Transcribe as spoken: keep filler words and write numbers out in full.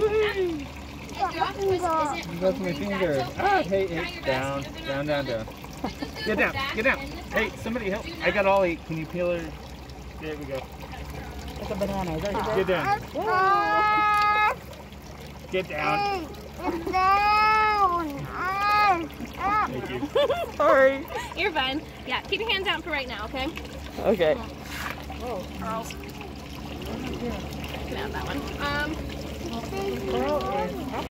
That's my finger. Ah, hey, hey, down, down, down, down. Get down, get down. Hey, somebody help. I got all eight. Can you peel her? There we go. It's a banana. Is that your Get down. Get down. Thank you. Sorry. You're fine. Yeah, keep your hands out for right now, okay? Okay. Oh, Charles. Can have that one. Um.